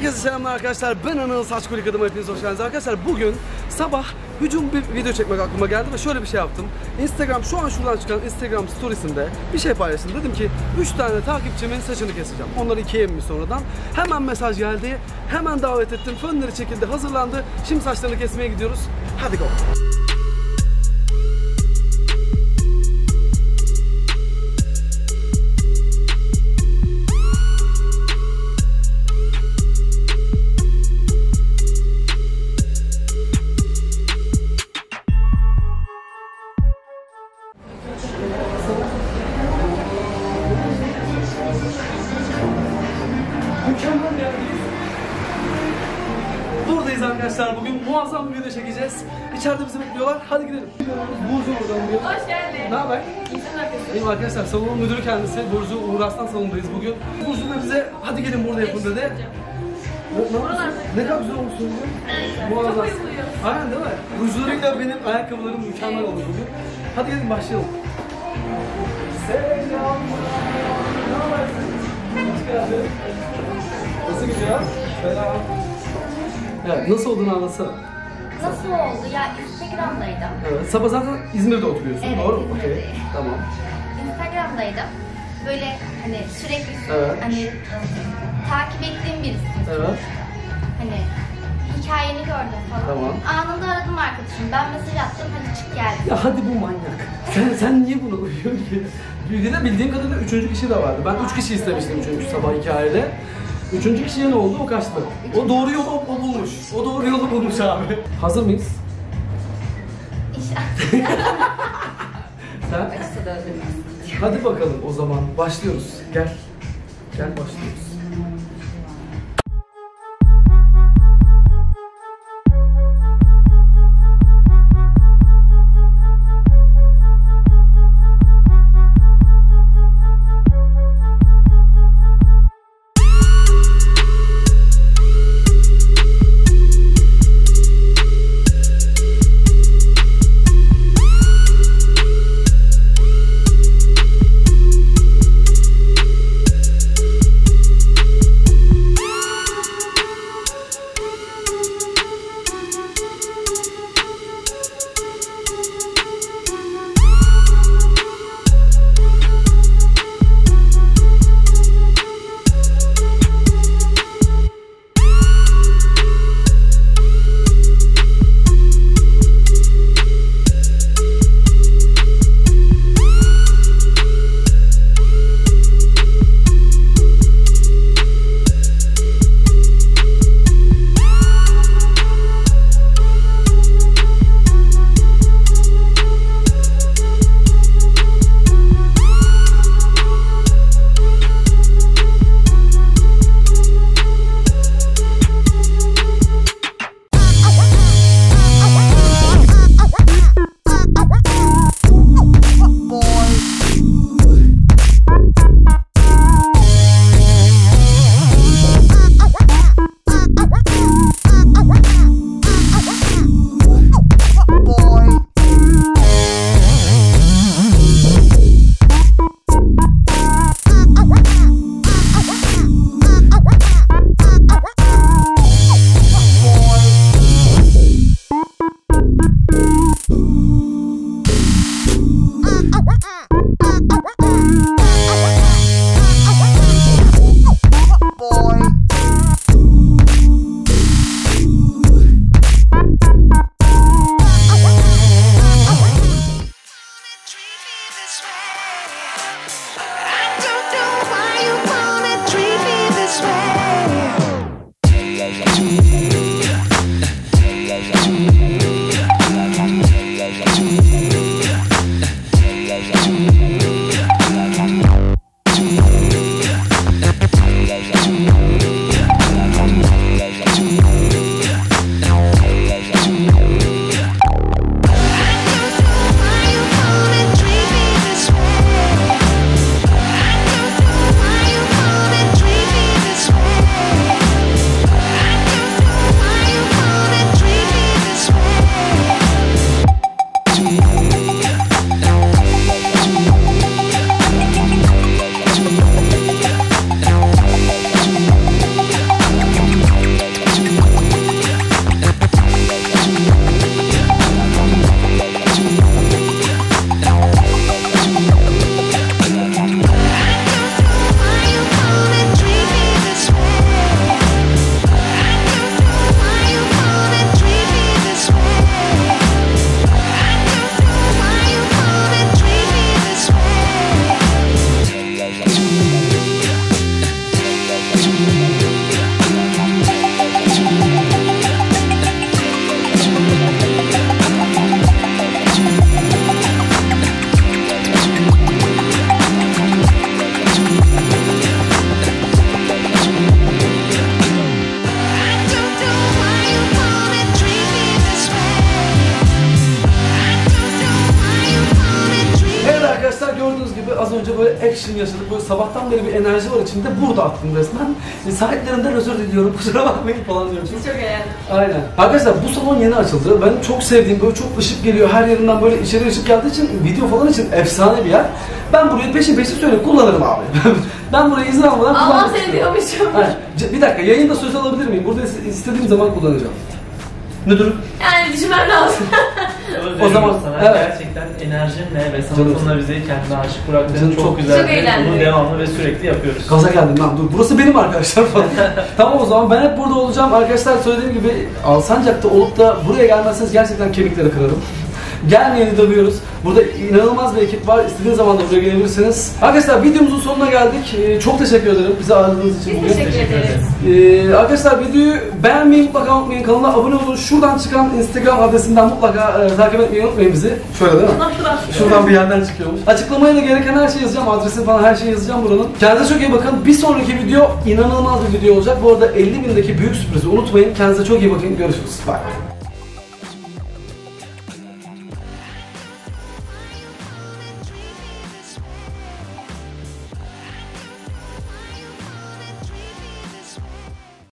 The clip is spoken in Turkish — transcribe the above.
Herkese selamlar arkadaşlar. Ben Anıl Saçkolik adıma hepiniz hoş geldiniz arkadaşlar. Bugün sabah hücum bir video çekmek aklıma geldi ve şöyle bir şey yaptım. Instagram şu an şuradan çıkan Instagram storiesinde bir şey paylaştım. Dedim ki 3 tane takipçimin saçını keseceğim. Onları ikiye mi sonradan? Hemen mesaj geldi. Hemen davet ettim. Fönleri çekildi, hazırlandı. Şimdi saçlarını kesmeye gidiyoruz. Hadi go. Buradayız arkadaşlar. Bugün muazzam bir video çekeceğiz. İçeride bizi bekliyorlar. Hadi gidelim. Burcu buradan bugün. Hoş geldin. Ne haber? İyiyim arkadaşlar. Salonun müdürü kendisi. Burcu Uğur Aslan salonundayız bugün. Burcu da bize hadi gelin burada yapın dedi. Ne kadar güzel olmuşsun bugün. Muazzam. Çok uyumluyum. Aynen değil mi? Burcularıyla benim ayakkabılarım mükemmel oldu bugün. Hadi gelin başlayalım. Selam. Ne haber? Hoş geldin. Nasıl gidiyor? Selam. Evet, nasıl olduğunu anlatsana. Nasıl oldu? Ya Instagram'daydım. Evet, sabah zaten İzmir'de oturuyorsun, Evet, doğru mu? İzmir'deyim. Okey, tamam. Instagram'daydım. Böyle hani sürekli Evet. hani takip ettiğim birisi. Evet. Hani hikayeni gördüm falan. Tamam. Anında aradım arkadaşım. Ben mesaj attım. Hadi çık gel. Ya hadi bu manyak. Sen niye bunu uyuyorsun ki? Bildiğine bildiğim kadarıyla 3. kişi de vardı. Ben 3 kişi istemiştim çünkü sabah hikayede. 3. kişiye ne oldu? O kaçtı. O doğru yolu o bulmuş. O doğru yolu bulmuş abi. Hazır mıyız? İnşallah. Sen? Hadi bakalım o zaman. Başlıyoruz. Gel. Gel başlıyoruz. action yaşadık. Böyle sabahtan beri bir enerji var içimde. Burada attım resmen. Sahiplerinden özür diliyorum. Kusura bakmayın falan diyormuşum. Çok eğlendim. Aynen. Arkadaşlar bu salon yeni açıldı. Ben çok sevdiğim, böyle çok ışık geliyor. Her yerinden böyle içeri ışık geldiği için, video falan için efsane bir yer. Ben burayı peşin söyle kullanırım abi. Ben burayı izin almadan Allah kullanmak seni istiyorum. diyormuşum. Aynen. Bir dakika, yayında söz alabilir miyim? Burada istediğim zaman kullanacağım. Müdürüm. Yani düşünmem lazım. O zaman sana evet. gerçekten enerjinle ve Canım. sanatınla bizi kendine aşık bıraktığın Canım, çok çok güzel. Çok eğlendim. Bunu devamlı ve sürekli yapıyoruz. Gaza geldim lan, dur. Burası benim arkadaşlar falan. Tamam, o zaman ben hep burada olacağım. Arkadaşlar söylediğim gibi Alsancak'ta olup da buraya gelmezseniz gerçekten kemikleri kırarım. Gelmeyeni dövüyoruz. Burada inanılmaz bir ekip var. İstediğiniz zaman da buraya gelebilirsiniz. Arkadaşlar videomuzun sonuna geldik. Çok teşekkür ederim bizi ağırladığınız için. Biz bugün. teşekkür ederiz. Arkadaşlar videoyu beğenmeyi mutlaka unutmayın. Kanala abone olun. Şuradan çıkan Instagram adresinden mutlaka takip etmeyi unutmayın bizi. Şöyle değil mi? Şuradan bir yerden çıkıyormuş. Açıklamaya da gereken her şeyi yazacağım. Adresini falan her şeyi yazacağım buranın. Kendinize çok iyi bakın. Bir sonraki video inanılmaz bir video olacak. Bu arada 50.000'deki büyük sürprizi unutmayın. Kendinize çok iyi bakın. Görüşürüz. Bye.